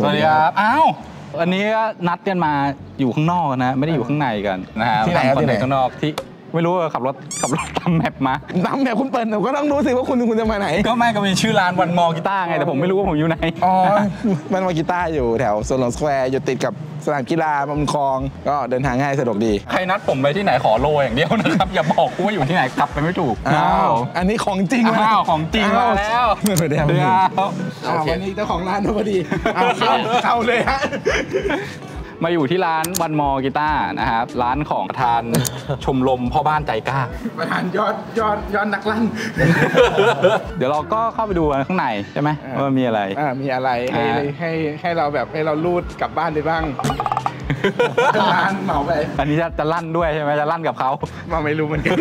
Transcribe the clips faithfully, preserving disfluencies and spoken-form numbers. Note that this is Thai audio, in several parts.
สวัสดีครับอ้าววันนี้ก็นัดกันมาอยู่ข้างนอกนะไม่ได้อยู่ข้างในกันนะฮะที่ไหนที่ไหนข้างนอกที่ไม่รู้ขับรถขับรถตามแมปมาตามแมปคุณเปิดผมก็ต้องรู้สิว่าคุณคุณจะมาไหนก็ไม่ก็มีชื่อร้านวันมอกีตาร์ไงแต่ผมไม่รู้ว่าผมอยู่ไหนอ๋อวันมอกีตาร์อยู่แถวโซนสแควร์อยู่ติดกับสนามกีฬาบำคลองก็เดินทางง่ายสะดวกดีใครนัดผมไปที่ไหนขอโลอย่างเดียวนะครับอย่าบอกว่าอยู่ที่ไหนกลับไปไม่ถูกอ้าวอันนี้ของจริงอ้าวของจริงมาแล้วเดี๋ยววันนี้เจ้าของร้านพอดีเข้าเข้าเลยฮะมาอยู่ที่ร้านวันมอกีตาร์นะครับร้านของประธานชมรมพ่อบ้านใจกล้าประธานยอดยอดยอดนักลั่นเดี๋ยวเราก็เข้าไปดูข้างในใช่ไหมว่ามีอะไรอ่ามีอะไรให้ให้ให้เราแบบให้เราลูดกลับบ้านไปบ้างร้านเหมาไปอันนี้จะจะลั่นด้วยใช่ไหมจะลั่นกับเขามาไม่รู้เหมือนกัน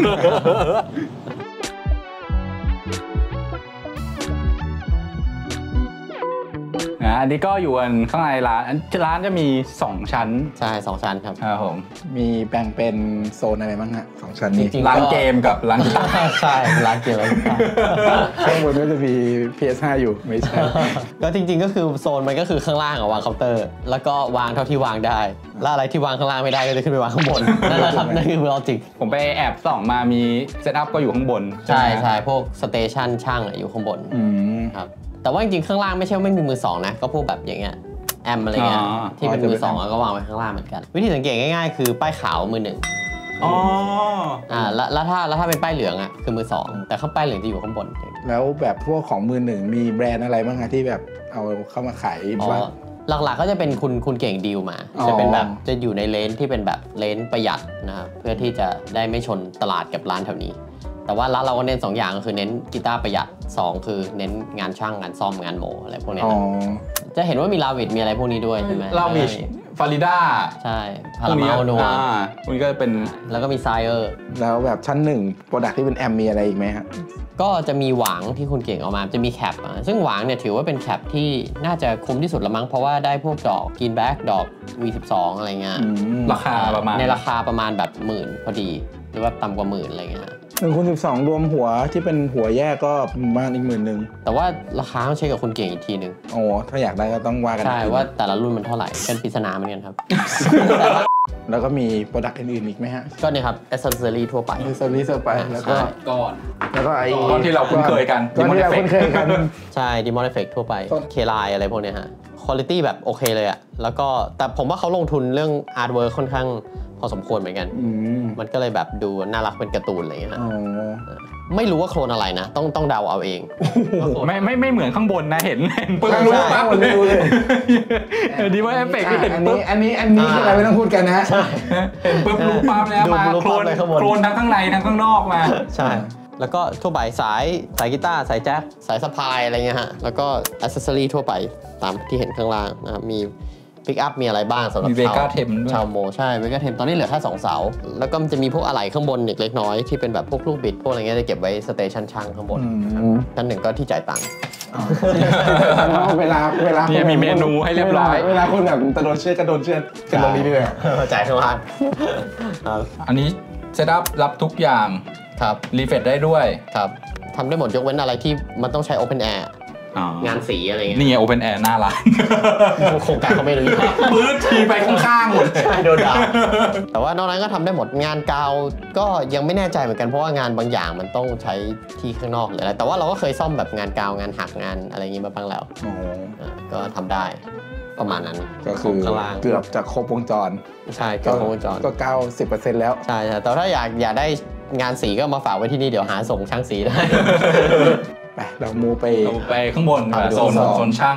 นะอันนี้ก็อยู่ข้างในร้านร้านจะมีสองชั้นใช่สองชั้นครับครับผมมีแบ่งเป็นโซนอะไรบ้างฮะสองชั้นนี้ร้านเกมกับร้านกีตาร์ใช่ร้านเกมร้านกีตาร์ข้างบนก็จะมี พี เอส ห้า อยู่ไม่ใช่ก็จริงๆก็คือโซนมันก็คือข้างล่างวางเคาน์เตอร์แล้วก็วางเท่าที่วางได้แล้วอะไรที่วางข้างล่างไม่ได้ก็จะขึ้นไปวางข้างบนนั่นแหละครับนั่นคือลอจิกผมไปแอบส่องมามีเซตอัพก็อยู่ข้างบนใช่ใช่พวกสเตชันช่างอยู่ข้างบนครับแต่ว่าจริงๆข้างล่างไม่ใช่ไม่มีมือสองนะก็พวกแบบอย่างเงี้ยแอมอะไรเงี้ยที่เป็นมือสองก็วางไว้ข้างล่างเหมือนกันวิธีสังเกตง่ายๆคือป้ายขาวมือหนึ่งอ๋ออ่าแล้วแล้วถ้าแล้วถ้าเป็นป้ายเหลืองอ่ะคือมือสองแต่ข้างป้ายเหลืองจะอยู่ข้างบนแล้วแบบพวกของมือหนึ่งมีแบรนด์อะไรบ้างคะที่แบบเอาเข้ามาขายบ้างหลักๆก็จะเป็นคุณคุณเก่งดีลมาจะเป็นแบบจะอยู่ในเลนที่เป็นแบบเลนประหยัดนะครับเพื่อที่จะได้ไม่ชนตลาดกับร้านแถวนี้แต่ว่าร้านเราก็เน้นสองอย่างก็คือเน้นกีตาร์ประหยัดสองคือเน้นงานช่างงานซ่อมงานโมอะไรพวกนี้จะเห็นว่ามีลาวิดมีอะไรพวกนี้ด้วยใช่ไหมลาวิดฟาริด้าใช่พารามาโนอ่าพวกนี้ก็เป็นแล้วก็มีไซเออร์แล้วแบบชั้นหนึ่งโปรดักที่เป็นแอมมีอะไรอีกไหมครับก็จะมีหวางที่คุณเก่งเอามาจะมีแคปซึ่งหวางเนี่ยถือว่าเป็นแคปที่น่าจะคุ้มที่สุดละมั้งเพราะว่าได้พวกดอกกรีนแบ็กดอก วี สิบสอง อะไรเงี้ยราคาประมาณในราคาประมาณแบบหมื่นพอดีหรือว่าต่ำกว่าหมื่นอะไรเงี้ยหนึ่งคูณสิบสองรวมหัวที่เป็นหัวแยกก็ประมาณอีกหมื่นหนึ่งแต่ว่าราคาต้องเช็คกับคุณเก่งอีกทีหนึ่งโอ้ถ้าอยากได้ก็ต้องว่ากันใช่ว่าแต่ละรุ่นมันเท่าไหร่เป็นปริศนาเหมือนกันครับแล้วก็มีโปรดักต์อื่นๆอีกไหมฮะก็เนี่ยครับแอสเซสซอรี่ทั่วไปแอสเซสซอรี่ทั่วไปแล้วก็ก่อนแล้วก็ไอ้ก้อนที่เราคุ้นเคยกันก้อนที่เราคุ้นเคยกันใช่ดิมอนเอฟเฟกต์ทั่วไปเคไลน์อะไรพวกเนี้ยฮะคุณภาพแบบโอเคเลยอะแล้วก็แต่ผมว่าเขาลงทุนเรื่องอาร์ตเวิร์คค่อนข้างพอสมควรเหมือนกันมันก็เลยแบบดูน่ารักเป็นการ์ตูนอะไรอย่างเงี้ยไม่รู้ว่าโคลนอะไรนะต้องต้องเดาเอาเองไม่ไม่ไม่เหมือนข้างบนนะเห็นเห็นปุ๊บรู้ปั๊บรู้เลยดีว่าเอฟเฟกต์ที่เห็นปุ๊บอันนี้อันนี้อะไรไม่ต้องพูดกันนะเห็นปุ๊บรู้ปั๊บแล้วมาโคลนโคลนทั้งข้างในทั้งข้างนอกมาใช่แล้วก็ทั่วไปสายสายกีตาร์สายแจ๊คสายสะพายอะไรเงี้ยฮะแล้วก็อัซเซสซอรี่ทั่วไปตามที่เห็นข้างล่างนะครับมีพิกอัพมีอะไรบ้างสำหรับชาวชาวโมใช่เวก้าเทมตอนนี้เหลือแค่สองเสาแล้วก็มันจะมีพวกอะไหล่ข้างบนอีกเล็กน้อยที่เป็นแบบพวกลูกบิดพวกอะไรเงี้ยจะเก็บไว้สเตชันช่างข้างบนชั้นหนึ่งก็ที่จ่ายตังค์เวลาเวลาเนี่ยมีเมนูให้เรียบร้อยเวลาคนแบบจะโดนเชือดกระโดนเชือดกันตรงนี้ด้วยจ่ายข้างล่างอันนี้เซตอัพรับทุกอย่างครับรีเฟรชได้ด้วยครับทำได้หมดยกเว้นอะไรที่มันต้องใช้ Open Air งานสีอะไรเงี้ยนี่ไง Open Air หน้าร้านโครงการเขาไม่รู้ปื้ดทีไปข้างๆหมดใช่โดนด่าแต่ว่านอกนั้นก็ทำได้หมดงานกาวก็ยังไม่แน่ใจเหมือนกันเพราะว่างานบางอย่างมันต้องใช้ที่ข้างนอกหรืออะไรแต่ว่าเราก็เคยซ่อมแบบงานกาวงานหักงานอะไรอย่างงี้มาบ้างแล้วก็ทำได้ประมาณนั้นก็คือเกือบจะครบวงจรใช่เกือบครบวงจรก็เก้าสิบเปอร์เซ็นต์แล้วใช่แต่ถ้าอยากอยากได้งานสีก็มาฝากไว้ที่นี่เดี๋ยวหาส่งช่างสีได้ไปเรามูไปเราไปข้างบนโซนโซนช่าง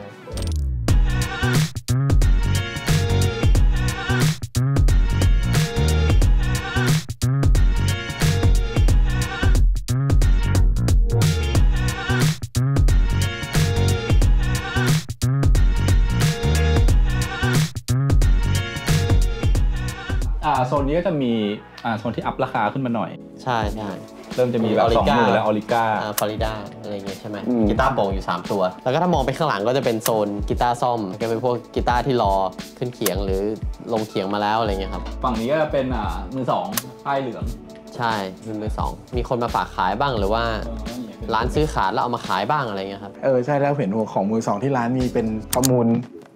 โซนนี้ก็จะมีโซนที่อัพราคาขึ้นมาหน่อยใช่ใช่เริ่มจะมีแบบสองมือแล้วออริก้าฟลอริดาอะไรเงี้ยใช่ไหมกีตาร์โปร่งอยู่สามตัวแล้วก็ถ้ามองไปข้างหลังก็จะเป็นโซนกีตาร์ซ่อมก็เป็นพวกกีตาร์ที่รอขึ้นเขียงหรือลงเขียงมาแล้วอะไรเงี้ยครับฝั่งนี้ก็เป็นมือสองป้ายเหลืองใช่เป็นมือสองมีคนมาฝากขายบ้างหรือว่าร้านซื้อขาดแล้วเอามาขายบ้างอะไรเงี้ยครับเออใช่แล้วเห็นหัวของมือสองที่ร้านมีเป็นประมูล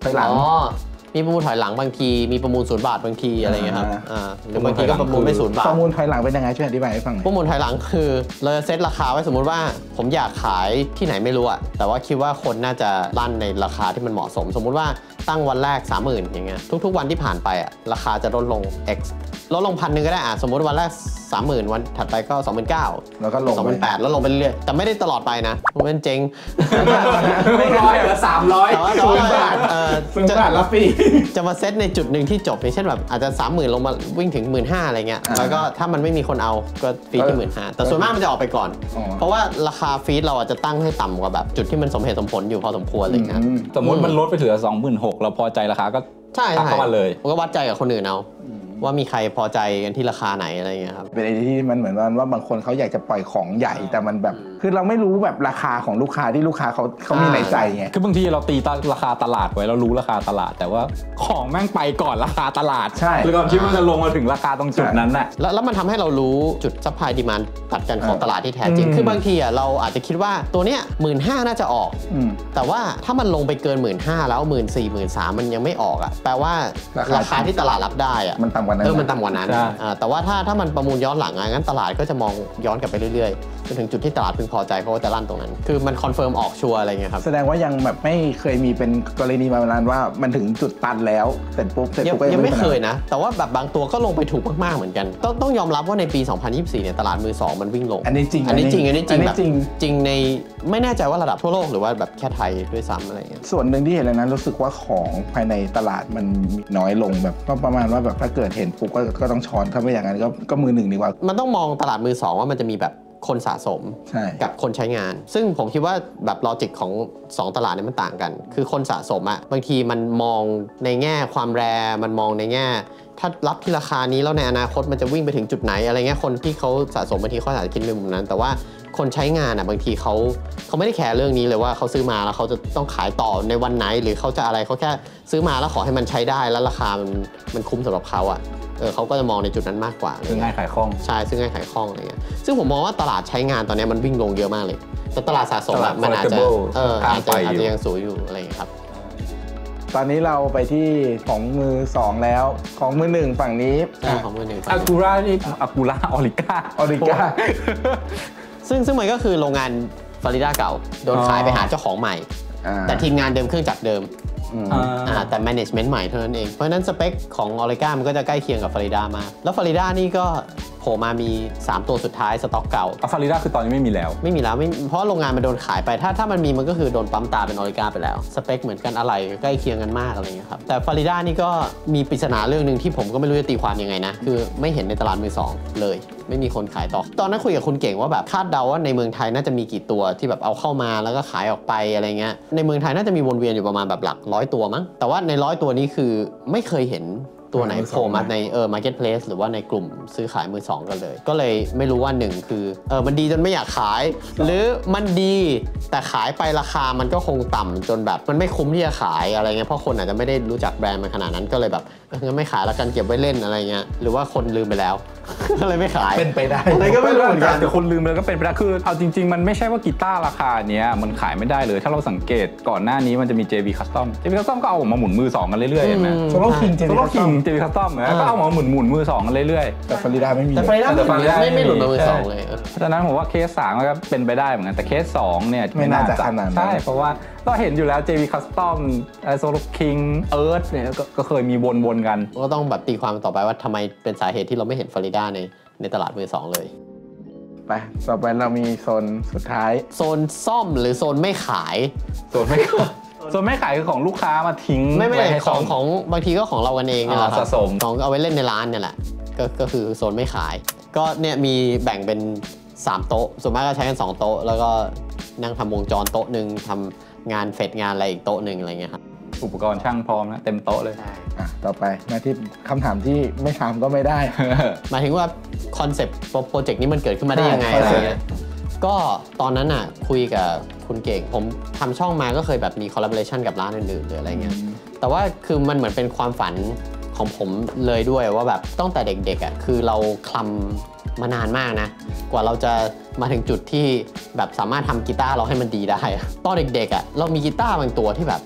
ถอยหลังอ๋อมีประมูลถอยหลังบางทีมีประมูลศูนย์บาทบางทีอะไรเงี้ยครับอ่าหรือบางทีก็ประมูลไม่ศูนย์บาทประมูลถอยหลังเป็นยังไงช่วยอธิบายให้ฟังหน่อยประมูลถอยหลังคือเราจะเซตราคาไว้สมมุติว่าผมอยากขายที่ไหนไม่รู้อะแต่ว่าคิดว่าคนน่าจะลั่นในราคาที่มันเหมาะสมสมมุติว่าตั้งวันแรก สามหมื่น อย่างเงี้ยทุกๆวันที่ผ่านไปอะราคาจะลดลง x ลดลงพันหนึ่งก็ได้อะสมมุติวันแรก สามหมื่น วันถัดไปก็ สองหมื่นเก้าพันแล้วก็ลงสองหมื่นแปดพัน แล้วลงไปเรื่อยๆแต่ไม่ได้ตลอดไปนะมันเป็นเจ๊งไม่ร้อยเหรอสามร้อยแต่ว่าศูนย์บาทเออศูนย์บาทรับฟรีจะมาเซตในจุดหนึ่งที่จบอย่างเช่นแบบอาจจะ สามหมื่น ลงมาวิ่งถึง หนึ่งหมื่นห้าพัน อะไรเงี้ยแล้วก็ถ้ามันไม่มีคนเอาก็ฟีดที่ หนึ่งหมื่นห้าพัน แต่ส่วนมากมันจะออกไปก่อนเพราะว่าราคาฟีดเราอาจจะตั้งให้ต่ำกว่าแบบจุดที่มันสมเหตุสมผลอยู่พอสมควรอะไรเงี้ยสมมติมันลดไปถึง สองหมื่นหกพัน เราพอใจราคาก็ใช่ตักเข้ามาเลยก็วัดใจกับคนอื่นเอาว่ามีใครพอใจกันที่ราคาไหนอะไรเงี้ยครับเป็นไอ้ที่มันเหมือนว่าบางคนเขาอยากจะปล่อยของใหญ่แต่มันแบบคือเราไม่รู้แบบราคาของลูกค้าที่ลูกค้าเขาเขามีในใจไงคือบางทีเราตีราคาตลาดไว้เรารู้ราคาตลาดแต่ว่าของแม่งไปก่อนราคาตลาดใช่แล้วก็คิดว่าจะลงมาถึงราคาตรงจุดนั้นน่ะแล้วแล้วมันทำให้เรารู้จุดซัพพลายดีมานด์ตัดกันของตลาดที่แท้จริงคือบางทีอ่ะเราอาจจะคิดว่าตัวเนี้ยหมื่นห้าน่าจะออกแต่ว่าถ้ามันลงไปเกินหมื่นห้าแล้วหมื่นสี่หมื่นสามมันยังไม่ออกอ่ะแปลว่าราคาที่ตลาดรับได้อ่ะมันต่ำกว่านั้นเออมันต่ำกว่านั้นแต่ว่าถ้าถ้ามันประมูลย้อนหลังงั้นตลาดก็จะมองย้อนกลับไปเรื่อยๆจนถึงจุดที่ตลาดพึงพอใจเขาก็จะลั่นตรงนั้นคือมันคอนเฟิร์มออกชัวร์อะไรเงี้ยครับแสดงว่ายังแบบไม่เคยมีเป็นกรณีมาประมาณว่ามันถึงจุดตันแล้วเสร็จปุ๊บเสร็จปุ๊บก็ยังไม่เคยนะแต่ว่าแบบบางตัวก็ลงไปถูกมากๆเหมือนกันต้องต้องยอมรับว่าในปีสองพันยี่สิบสี่เนี่ยตลาดมือสองมันวิ่งลงอันนี้จริงอันนี้จริงอันนี้จริงแบบจริงจริงในไม่แน่ใจว่าระดับทั่วโลกหรือว่าแบบแค่ไทยด้วยซ้ำอะไรเงี้ยส่วนหนึ่งที่เห็นเลยนะรู้สึกว่าของภายในตลาดมันน้อยลงแบบก็ประมาณว่าแบบถ้าเกิดเห็นปุ๊บก็ก็ต้องช้อนถ้าไม่อย่างนั้นก็ก็มือหนึ่งดีกว่ามันต้องมองตลาดมือสองว่ามันจะมีแบบคนสะสมกับคนใช้งานซึ่งผมคิดว่าแบบลอจิกของสองตลาดนี้มันต่างกันคือคนสะสมอะบางทีมันมองในแง่ความแรมันมองในแง่ถ้ารับที่ราคานี้แล้วในอนาคตมันจะวิ่งไปถึงจุดไหนอะไรเงี้ยคนที่เขาสะสมบางทีเขาอาจจะคิดในมุมนั้นแต่ว่าคนใช้งานอ่ะบางทีเขาเขาไม่ได้แคร์เรื่องนี้เลยว่าเขาซื้อมาแล้วเขาจะต้องขายต่อในวันไหนหรือเขาจะอะไรเขาแค่ซื้อมาแล้วขอให้มันใช้ได้แล้วราคามันมันคุ้มสำหรับเขาอ่ะเออเขาก็จะมองในจุดนั้นมากกว่าซึ่งง่ายขายคล่องใช่ซึ่งง่ายขายคล่องอะไรเงี้ยซึ่งผมมองว่าตลาดใช้งานตอนนี้มันวิ่งลงเยอะมากเลยแต่ตลาดสะสมมันอาจจะเอออาจจะอาจจะยังสูงอยู่อะไรอย่างเงี้ยครับตอนนี้เราไปที่ของมือสองแล้วของมือหนึ่งฝั่งนี้ของมือหนึ่งอากูร่านี่อากูร่าออริก้าออริก้าซึ่งซึ่งมันก็คือโรงงานฟลอริดาเก่าโดนขายไปหาเจ้าของใหม่แต่ทีมงานเดิมเครื่องจักรเดิมแต่ management ใหม่เท่านั้นเองเพราะฉะนั้นสเปคของออริก้ามันก็จะใกล้เคียงกับฟลอริดามากแล้วฟลอริดานี่ก็โผล่มามีสามตัวสุดท้ายสต็อกเก่าฟลอริดาคือตอนนี้ไม่มีแล้วไม่มีแล้วไม่เพราะโรงงานมันโดนขายไปถ้าถ้ามันมีมันก็คือโดนปั๊มตาเป็นออริก้าไปแล้วสเปคเหมือนกันอะไรใกล้เคียงกันมากอะไรอย่างเงี้ยครับแต่ฟลอริดานี่ก็มีปริศนาเรื่องนึงที่ผมก็ไม่รู้จะตีความยังไงนะคือไม่เห็นในตลาดมือสองเลยไม่มีคนขายต่อตอนนั้นคุยกับคุณเก่งว่าแบบคาดเดาว่าในเมืองไทยน่าจะมีกี่ตัวที่แบบเอาเข้ามาแล้วก็ขายออกไปอะไรเงี้ยในเมืองไทยน่าจะมีวนเวียนอยู่ประมาณแบบหลักร้อยตัวมั้งแต่ว่าในร้อยตัวนี้คือไม่เคยเห็นตัวไหนโผล่มาในเออ marketplace หรือว่าในกลุ่มซื้อขายมือสองกันเลยก็เลยไม่รู้ว่าหนึ่งคือเออมันดีจนไม่อยากขายหรือมันดีแต่ขายไปราคามันก็คงต่ำจนแบบมันไม่คุ้มที่จะขายอะไรเงี้ยเพราะคนอาจจะไม่ได้รู้จักแบรนด์มันขนาดนั้นก็เลยแบบงั้นไม่ขายแล้วกันเก็บไว้เล่นอะไรเงี้ยหรือว่าคนลืมไปแล้วก็เลยไม่ขายเป็นไปได้อะไรก็ไม่รู้เหมือนกันแต่คนลืมเลยก็เป็นไปได้คือเอาจริงๆมันไม่ใช่ว่ากีตาร์ราคาเนี้ยมันขายไม่ได้เลยถ้าเราสังเกตก่อนหน้านี้มันจะมี เจ วี Custom เจ วี Custom ก็เอาออกมาหมุนมือสองกันเรื่อยๆเห็นไหม Solo King โซโล่คิง เจ วี Custom ก็เอามาหมุนหมุนมือสองกันเรื่อยๆแต่ฟลอริดาไม่มีแต่ฟลอริดาไม่ไม่หลุดมือสองเลยเพราะฉะนั้นผมว่าเคสสามก็เป็นไปได้เหมือนกันแต่เคสสองเนี่ยไม่น่าจะขนาดนั้นใช่เพราะว่าก็เห็นอยู่แล้ว เจ วี Custom Solo King Earth เนี่ยก็เคยมีวนๆกันก็ต้องแบบตีความต่อไปว่าทำไมเป็นสาเหตุที่เราไม่เห็นฟลอริดาในในตลาดมือสองเลยไปต่อไปเรามีโซนสุดท้ายโซนซ่อมหรือโซนไม่ขายโซนไม่ขายโซนไม่ขายคือของลูกค้ามาทิ้งไม่ไม่ของของบางทีก็ของเรากันเองนี่แหละสะสมของเอาไว้เล่นในร้านเนี่ยแหละก็ก็คือโซนไม่ขายก็เนี่ยมีแบ่งเป็นสามโต๊ะส่วนมากก็ใช้กันสองโต๊ะแล้วก็นั่งทำวงจรโต๊ะนึงทำงานเฟดงานอะไรอีกโต๊ะนึงอะไรเงี้ยครับอุปกรณ์ช่างพร้อมนะเต็มโต๊ะเลยอ่ะต่อไปมาที่คำถามที่ไม่ถามก็ไม่ได้หมายถึงว่าคอนเซปต์โปรเจกต์นี้มันเกิดขึ้นมาได้ยังไงอะไรเงี้ยก็ตอนนั้นอ่ะคุยกับคุณเก่งผมทำช่องมาก็เคยแบบมีคอลลาบอเรชันกับร้านอื่นๆหรืออะไรเงี้ยแต่ว่าคือมันเหมือนเป็นความฝันของผมเลยด้วยว่าแบบตั้งแต่เด็กๆอ่ะคือเราคลำมานานมากนะกว่าเราจะมาถึงจุดที่แบบสามารถทำกีตาร์เราให้มันดีได้ตอนเด็กๆอ่ะเรามีกีตาร์บางตัวที่แบบ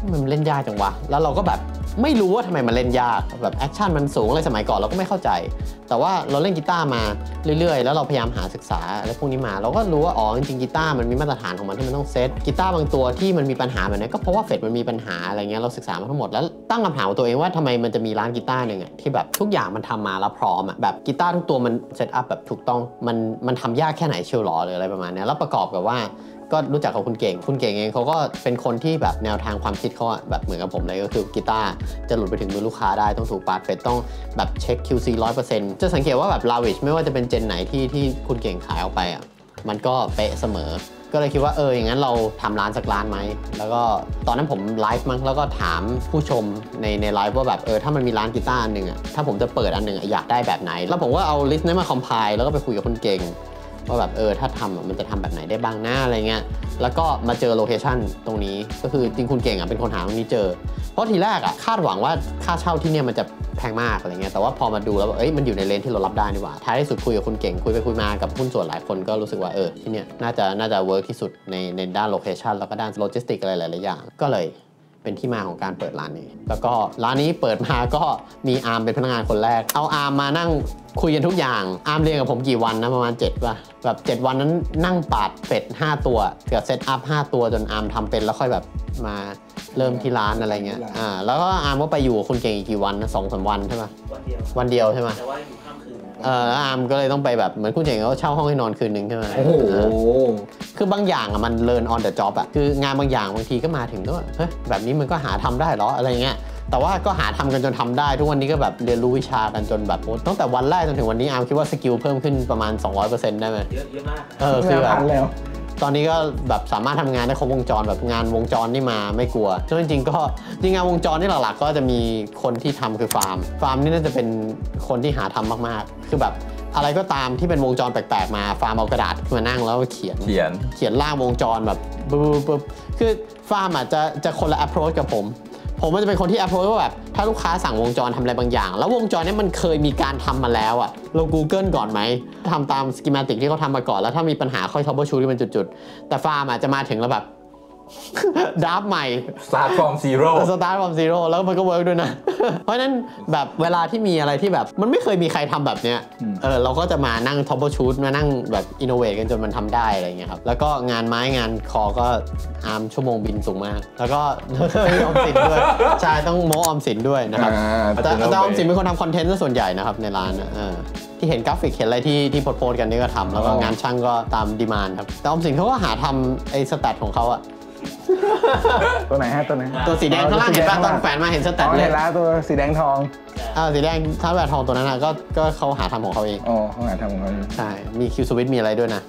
มันเล่นยากจังวะแล้วเราก็แบบไม่รู้ว่าทำไมมันเล่นยากแบบแอคชั่นมันสูงอะไรสมัยก่อนเราก็ไม่เข้าใจแต่ว่าเราเล่นกีตาร์มาเรื่อยๆแล้วเราพยายามหาศึกษาอะไรพวกนี้มาเราก็รู้ว่าอ๋อจริงๆกีตาร์มันมีมาตรฐานของมันที่มันต้องเซตกีตาร์บางตัวที่มันมีปัญหาแบบนี้ก็เพราะว่าเฟดมันมีปัญหาอะไรเงี้ยเราศึกษามาทั้งหมดแล้วตั้งคำถามตัวเองว่าทำไมมันจะมีร้านกีตาร์หนึ่งอะที่แบบทุกอย่างมันทำมาแล้วพร้อมอะแบบกีตาร์ทุกตัวมันเซตอัพแบบถูกต้องมันมันทำยากแค่ไหนเชียวหรอหรืออะไรประมาณนี้แล้วประกอบกับว่าก็รู้จักกับคุณเก่งคุณเก่งเองเขาก็เป็นคนที่แบบแนวทางความคิดเขาแบบเหมือนกับผมเลยก็คือกีตาร์จะหลุดไปถึงมือลูกค้าได้ต้องถูกปาดเฟดต้องแบบเช็ค คิว ซี หนึ่งร้อยเปอร์เซ็นต์ จะสังเกตว่าแบบ Lavish ไม่ว่าจะเป็นเจนไหนที่ที่คุณเก่งขายออกไปอ่ะมันก็เป๊ะเสมอก็เลยคิดว่าเอออย่างนั้นเราทำร้านสักร้านไหมแล้วก็ตอนนั้นผมไลฟ์มั้งแล้วก็ถามผู้ชมในในไลฟ์ว่าแบบเออถ้ามันมีร้านกีตาร์อันหนึ่งอ่ะถ้าผมจะเปิดอันหนึ่งอยากได้แบบไหนแล้วผมก็เอาลิสต์นั้นมาคอมไพล์แล้วก็ไปคุยกับคุณเก่งว่าแบบเออถ้าทำมันจะทำแบบไหนได้บ้างหน้าอะไรเงี้ยแล้วก็มาเจอโลเคชั่นตรงนี้ก็คือจริงคุณเก่งอ่ะเป็นคนหาตรงนี้เจอเพราะทีแรกอ่ะคาดหวังว่าค่าเช่าที่เนี่ยมันจะแพงมากอะไรเงี้ยแต่ว่าพอมาดูแล้วเอ้ยมันอยู่ในเลนที่เรารับได้นี่หว่าท้ายที่สุดคุยกับคุณเก่งคุยไปคุยมากับหุ้นส่วนหลายคนก็รู้สึกว่าเออที่เนี่ยน่าจะน่าจะเวิร์กที่สุดในในด้านโลเคชั่นแล้วก็ด้านโลจิสติกอะไรหลายๆอย่างก็เลยเป็นที่มาของการเปิดร้านนี้แล้วก็ร้านนี้เปิดมาก็มีอาร์มเป็นพนักงานคนแรกเอาอาร์มมานั่งคุยกันทุกอย่างอาร์มเรียนกับผมกี่วันนะประมาณเจ็ดป่ะแบบเจ็ดวันนั้นนั่งปาดเฟดห้าตัวเกือบเซตอัพห้าตัวจนอาร์มทำเป็นแล้วค่อยแบบมาเริ่มที่ร้านอะไรเงี้ยอ่าแล้วก็อาร์มก็ไปอยู่กับคุณเก่งอีกกี่วันนะสองสามวันใช่ป่ะวันเดียววันเดียวใช่ไหมแต่ว่าอยู่ข้ามคืนเอออาร์มก็เลยต้องไปแบบเหมือนคุณเก่งเขาเช่าห้องให้นอนคืนนึงใช่ไหมโอ้โหคือบางอย่างอ่ะมัน learn on the job อ่ะคืองานบางอย่างบางทีก็มาถึงก็เฮ้ยแบบนี้มันก็หาทำได้เหรออะไรเงี้ยแต่ว่าก็หาทำกันจนทำได้ทุกวันนี้ก็แบบเรียนรู้วิชากันจนแบบตั้งแต่วันแรกจนถึงวันนี้อาร์มคิดว่าสกิลเพิ่มขึ้นประมาณ สองร้อยเปอร์เซ็นต์ ได้ไหมเยอะเยอะมากเออคือแบบตอนนี้ก็แบบสามารถทำงานได้ครบวงจรแบบงานวงจรนี่มาไม่กลัวซึ่งจริงๆก็จริงงานวงจรนี่หลักๆก็จะมีคนที่ทำคือฟาร์มฟาร์มนี่น่าจะเป็นคนที่หาทำมากๆคือแบบอะไรก็ตามที่เป็นวงจรแปลกๆมาฟาร์มเอากระดาษมานั่งแล้วเขียนเขียนเขียนร่างวงจรแบบปุ๊บๆคือฟาร์มอ่ะจะจะคนละ approach กับผมผมมันจะเป็นคนที่ approach ว่าแบบถ้าลูกค้าสั่งวงจรทำอะไรบางอย่างแล้ววงจรนี้มันเคยมีการทำมาแล้วอ่ะเรา Google ก่อนไหมทำตาม schematic ที่เขาทำมาก่อนแล้วถ้ามีปัญหาค่อย troubleshoot ที่เป็นจุดๆแต่ฟาร์มอ่ะจะมาถึงแล้วแบบดราฟใหม่ start from zero start from zero แล้วมันก็เวิร์กด้วยนะ เพราะฉะนั้นแบบเวลาที่มีอะไรที่แบบมันไม่เคยมีใครทำแบบเนี้ยเออเราก็จะมานั่ง troubleshoot มานั่งแบบ innovate กันจนมันทำได้อะไรเงี้ยครับแล้วก็งานไม้งานคอก็อาร์มชั่วโมงบินสูงมากแล้วก็มีออมสินด้วยใช่ต้องโม้ออมสินด้วยนะครับแต่แต่ออมสินเป็นคนทำคอนเทนต์ส่วนใหญ่นะครับในร้านนะที่เห็นกราฟิกเห็นอะไรที่ที่โพสต์กันนี่ก็ทำแล้วก็งานช่างก็ตามดีมานด์ครับแต่ออมสินเขาก็หาทำไอ้สแตทของเขาอะตัวไหนฮะตัวไหนตัวสีแดงข้างล่างเห็นป่ะตอนแฝนมาเห็นสแตทเลยแล้วตัวสีแดงทองอ่าสีแดงถ้าแบบทองตัวนั้นนะก็ก็เขาหาทำของเขาเองอ๋อเขาหาทำของเขาเองใช่มีคิวสวิตมีอะไรด้วยนะ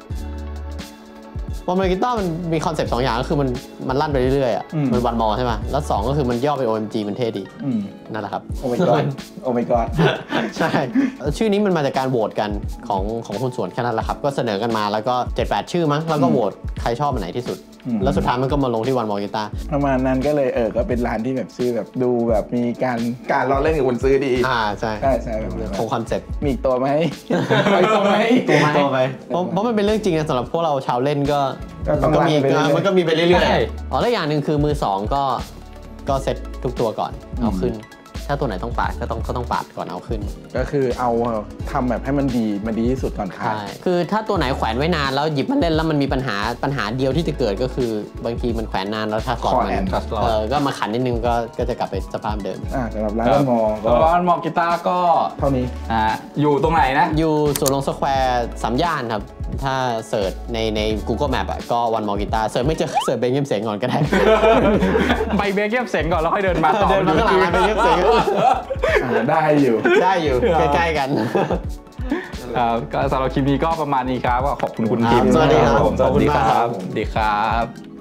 วอลเมอร์กิต้ามันมีคอนเซ็ปต์สองอย่างก็คือมันมันลั่นไปเรื่อยๆอ่ะมันวันมอใช่ไหมแล้วสองก็คือมันย่อไป โอ เอ็ม จี มันเท่ดีนั่นแหละครับโอ้ my god โอ้ my god ใช่ชื่อนี้มันมาจากการโหวตกันของของหุ้นส่วนแค่นั้นแหละครับก็เสนอกันมาแล้วก็ เจ็ดแปด ชื่อมั้งแล้วก็โหวตใครชอบอันไหนที่สุดแล้วสุดท้ายมันก็มาลงที่วันมอร์กิต้าประมาณนั้นก็เลยเออก็เป็นร้านที่แบบชื่อแบบดูแบบมีการการล้อเล่นกับคนซื้อดีอ่าใช่ใช่ใช่แบบคงคอนเซ็ปต์มีตัวไหมตัวไหมตัวไหมตัวไหมเพราะมันเป็นเรื่องจริงนะสำหรับพวกเราชาวเล่นก็มันก็มีมันก็มีไปเรื่อยๆอ๋อแล้วอย่างหนึ่งคือมือสองก็ก็เซ็ตทุกตัวก่อนเอาขึ้นถ้าตัวไหนต้องปาดก็ต้องก็ต้องปาดก่อนเอาขึ้นก็คือเอาทำแบบให้มันดีมันดีที่สุดก่อนขายใช่คือถ้าตัวไหนแขวนไว้นานแล้วหยิบมันเล่นแล้วมันมีปัญหาปัญหาเดียวที่จะเกิดก็คือบางทีมันแขวนนานแล้วถ้าสอดมันเออก็มาขันนิดนึงก็ก็จะกลับไปสภาพเดิมอ่าสำหรับร้านมอก็ร้านมอกีตาร์ก็เท่านี้อ่าอยู่ตรงไหนนะอยู่สวนหลวงสแควร์สามย่านครับถ้าเสิร์ชในใน Google Map อ่ะก็วันมอกีตาร์เสิร์ชไม่เจอเสิร์ชเบงเงียบเสียงก่อนก็ได้ไปเบงเงียบเสียงก่อนแล้วค่อยเดินมาต่อเดินมาข้างหลังเบงเงียบเสียงได้อยู่ได้อยู่ใกล้ๆกันครับก็สำหรับคลิปนี้ก็ประมาณนี้ครับก็ขอบคุณคุณคิมสวัสดีครับสวัสดีครับสวัสดีครับ